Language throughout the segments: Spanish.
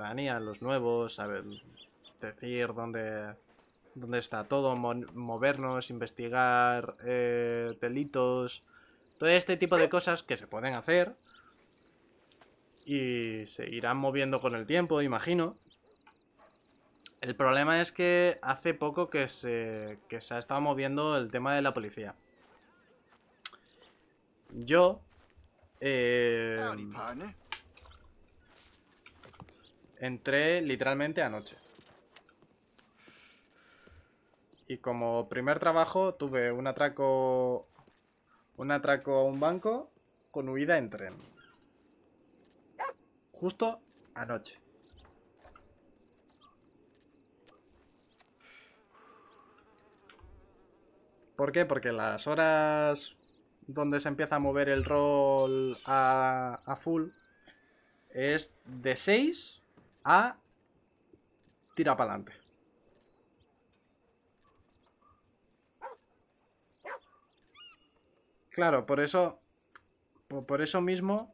ciudadanía, los nuevos, saber decir dónde está todo, movernos, investigar delitos, todo este tipo de cosas que se pueden hacer y se irán moviendo con el tiempo, imagino. El problema es que hace poco que se ha estado moviendo el tema de la policía. Yo Howdy, partner. entré literalmente anoche. Y como primer trabajo tuve un atraco a un banco con huida en tren. Justo anoche. ¿Por qué? Porque las horas donde se empieza a mover el rol a full es de 6 a tira para adelante. Claro, por eso mismo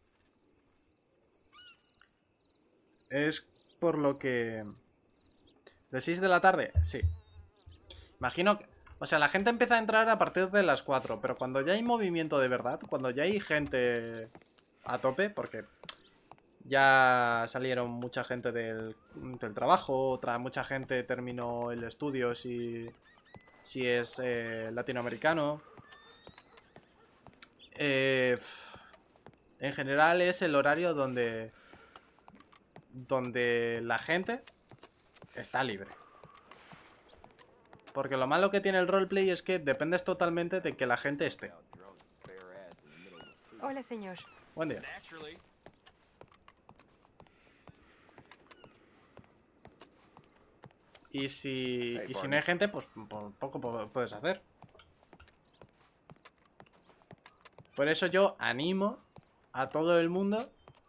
es por lo que... ¿De 6 de la tarde? Sí. Imagino que... O sea, la gente empieza a entrar a partir de las 4, pero cuando ya hay movimiento de verdad, cuando ya hay gente a tope, porque ya salieron mucha gente del trabajo, mucha gente terminó el estudio si es latinoamericano. Eh, en general es el horario donde la gente está libre. Porque lo malo que tiene el roleplay es que dependes totalmente de que la gente esté. Hola, señor. Buen día. Y si no hay gente, pues poco puedes hacer. Por eso yo animo a todo el mundo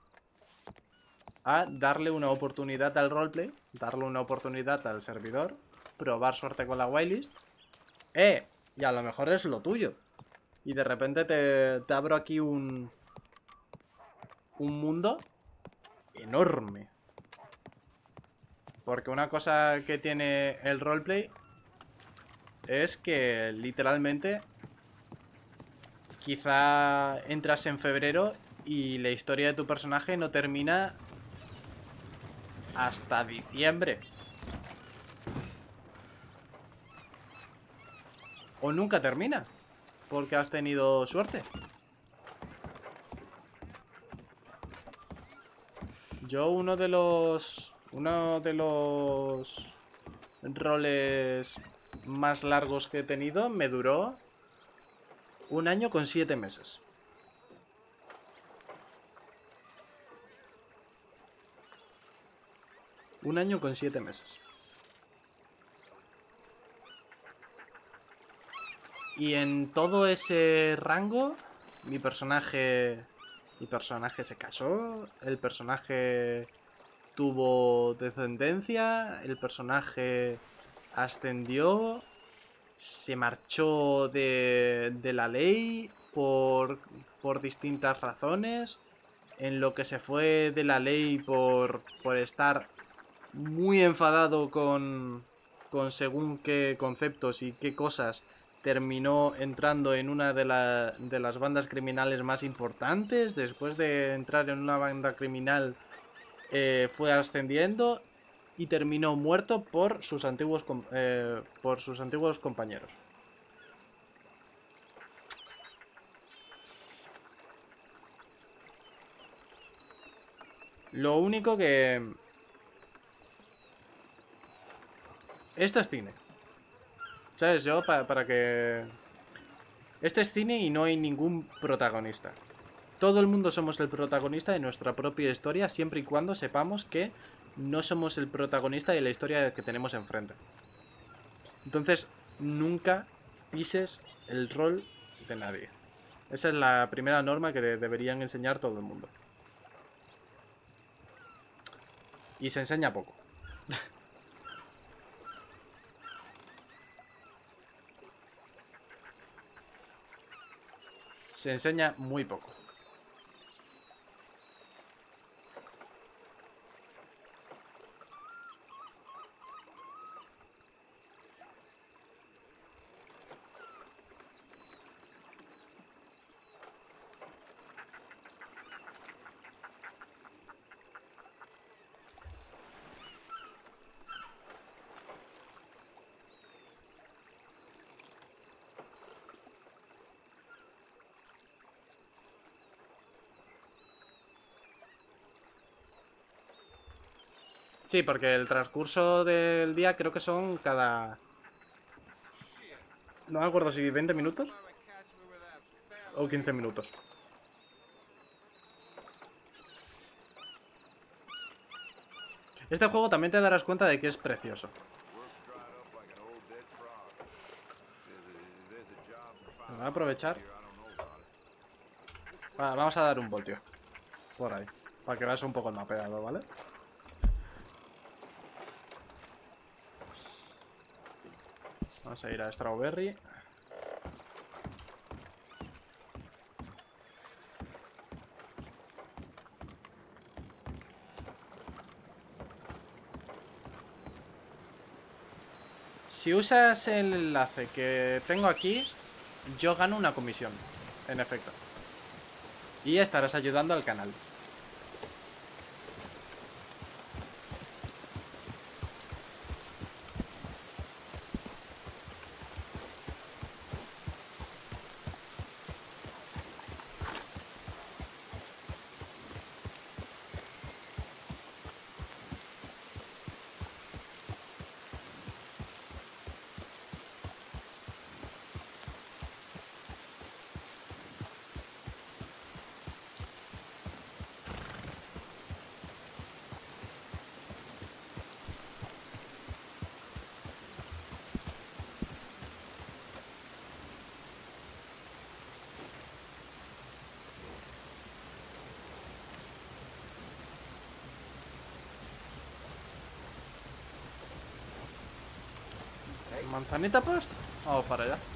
a darle una oportunidad al roleplay, darle una oportunidad al servidor, probar suerte con la whitelist. Y a lo mejor es lo tuyo. Y de repente te abro aquí un mundo enorme. Porque una cosa que tiene el roleplay es que literalmente quizá entras en febrero y la historia de tu personaje no termina hasta diciembre. O nunca termina. Porque has tenido suerte. Yo uno de los roles más largos que he tenido me duró 1 año con 7 meses. Un año con 7 meses. Y en todo ese rango, mi personaje se casó, el personaje tuvo descendencia, el personaje ascendió, se marchó de la ley por distintas razones, en lo que se fue de la ley por estar muy enfadado con según qué conceptos y qué cosas, terminó entrando en una de las bandas criminales más importantes. Después de entrar en una banda criminal, fue ascendiendo y terminó muerto por sus antiguos compañeros. Lo único que... Esto es cine. ¿Sabes? Yo para que... Esto es cine y no hay ningún protagonista. Todo el mundo somos el protagonista de nuestra propia historia, siempre y cuando sepamos que no somos el protagonista de la historia que tenemos enfrente. Entonces, nunca pises el rol de nadie. Esa es la primera norma que deberían enseñar todo el mundo. Y se enseña poco. Se enseña muy poco. Sí, porque el transcurso del día creo que son cada... No me acuerdo si 20 minutos o 15 minutos. Este juego también te darás cuenta de que es precioso. Voy a aprovechar. Vamos a dar un voltio por ahí, para que veas un poco el mapeado, ¿vale? Vamos a ir a Strawberry. Si usas el enlace que tengo aquí, yo gano una comisión, en efecto. Y estarás ayudando al canal. Manzanita post. Vamos para allá.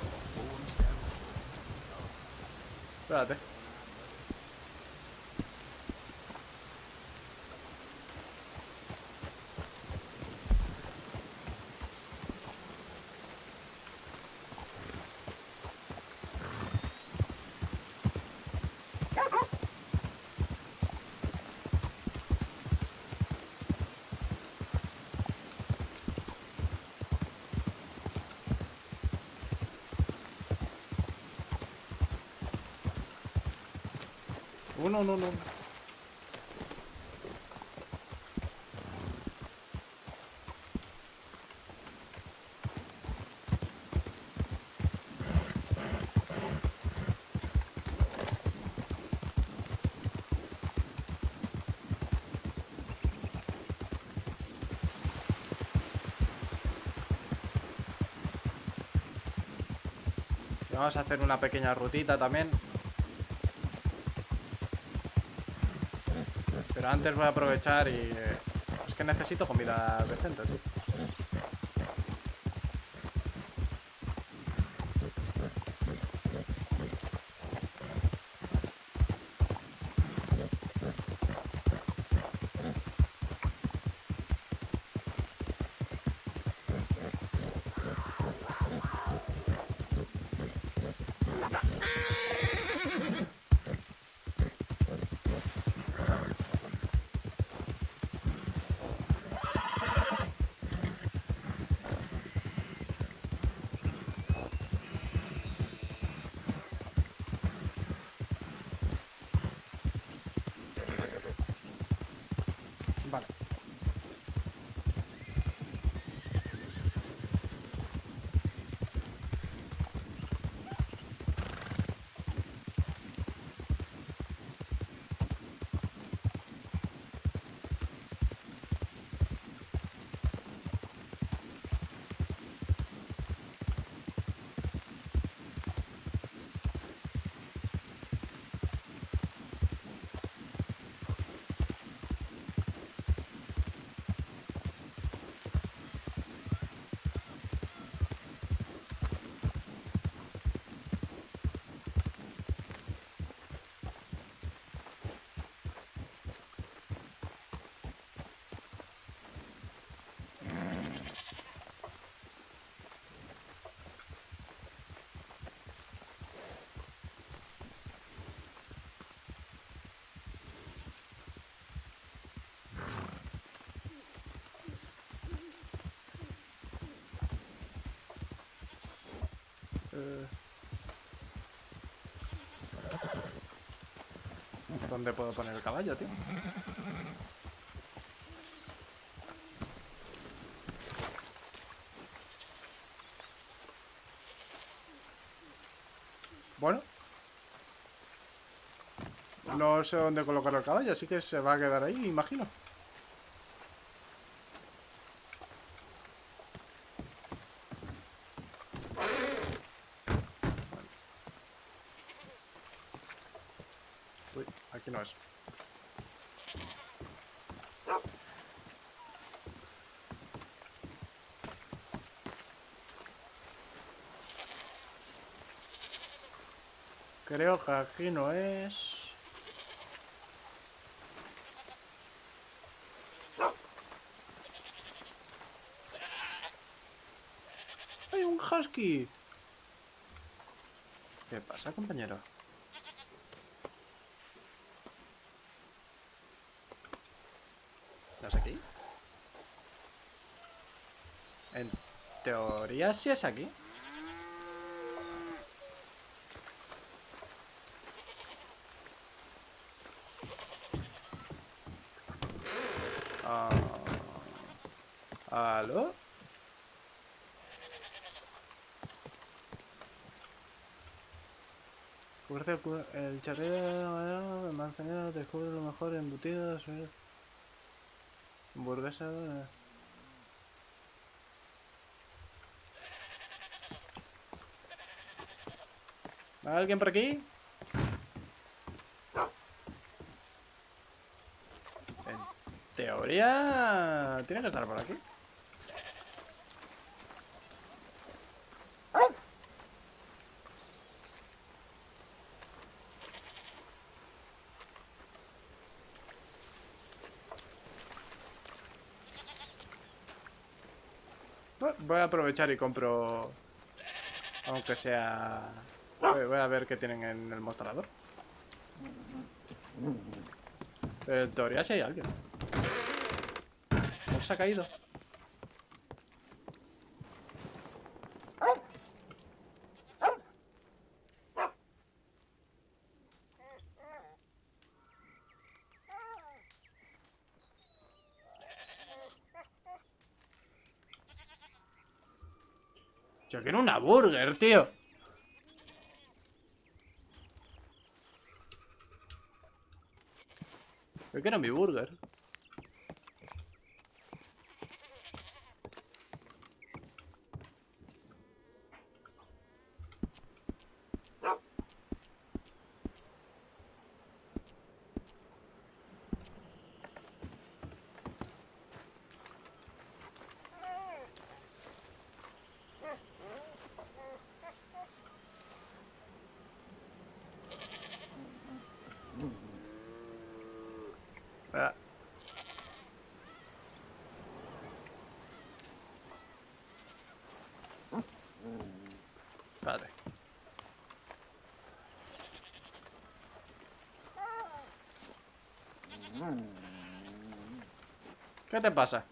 Espérate. Uno, no, no. Y vamos a hacer una pequeña rutita también. Pero antes voy a aprovechar y... es que necesito comida decente, tío. Vale. ¿Dónde puedo poner el caballo, tío? Bueno. No sé dónde colocar el caballo, así que se va a quedar ahí, imagino. Uy, aquí no es. Creo que aquí no es. ¡Hay un husky! ¿Qué pasa, compañero? ¿No es aquí? En teoría sí es aquí. ¿Aló? Cubre el charrero de manzanero, descubre lo mejor embutidos. Hamburguesa. ¿Va alguien por aquí? En teoría tiene que estar por aquí. Bueno, voy a aprovechar y compro, aunque sea... Voy a ver qué tienen en el mostrador. Pero en teoría sí hay alguien. ¿No se ha caído? Yo quiero una burger, tío. Yo quiero mi burger. Ah, espérate. ¿Qué te pasa?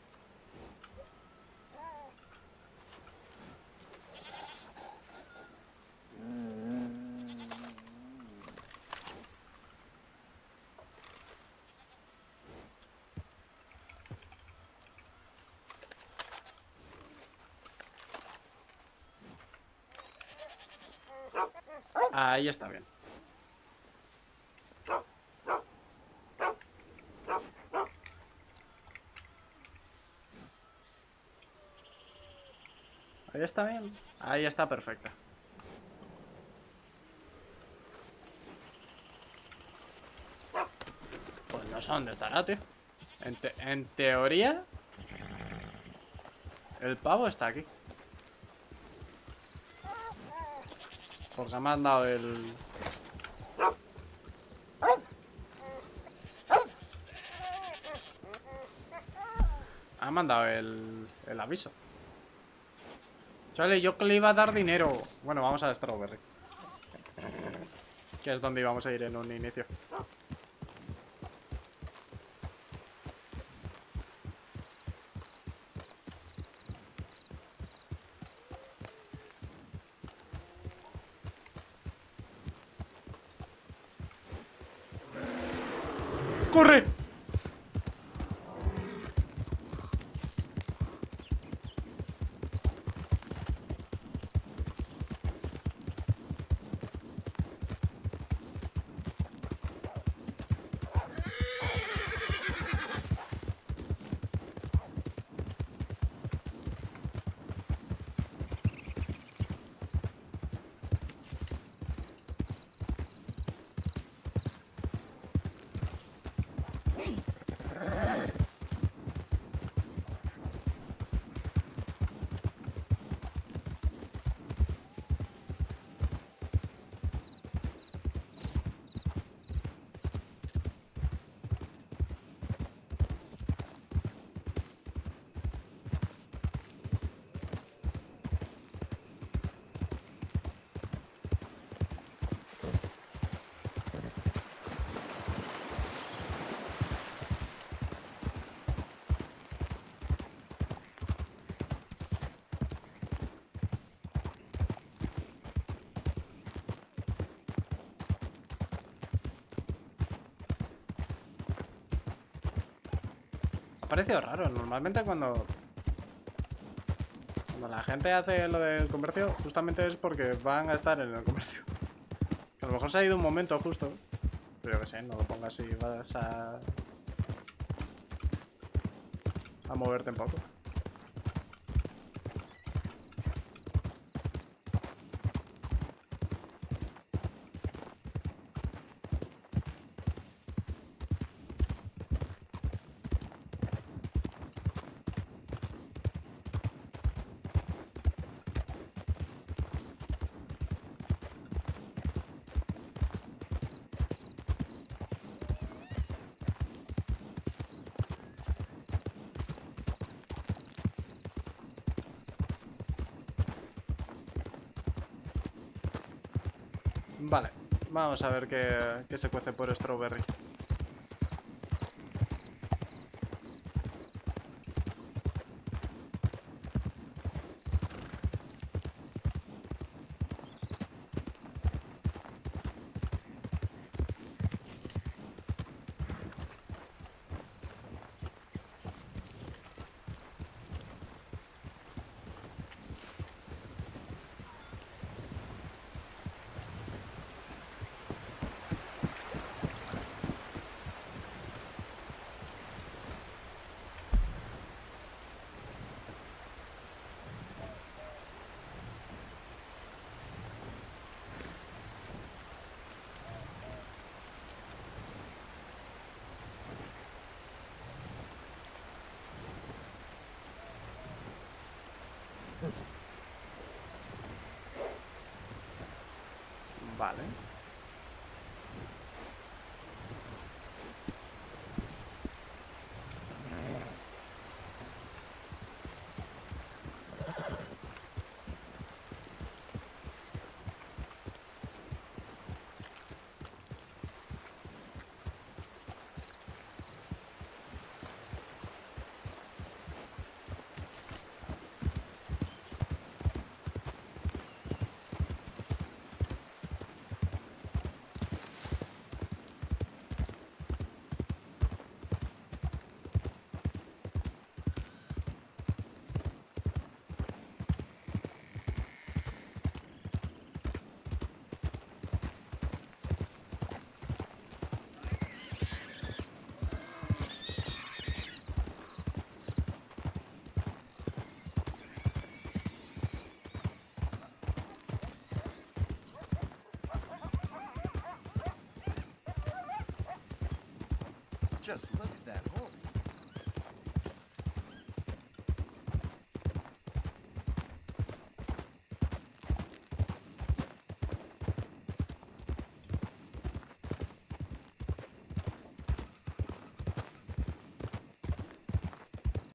Ahí está bien. Ahí está bien. Ahí está perfecta. Pues no sé dónde estará, tío. En teoría, el pavo está aquí. Porque me han dado el... Ha mandado el aviso. Chale, yo que le iba a dar dinero. Bueno, vamos a Strawberry, que es donde íbamos a ir en un inicio. ¡Corre! parecido raro. Normalmente cuando la gente hace lo del comercio, justamente es porque van a estar en el comercio. Que a lo mejor se ha ido un momento justo. Pero yo que sé, no lo pongas si vas a moverte un poco. Vale, vamos a ver qué se cuece por Strawberry. Vale. Just look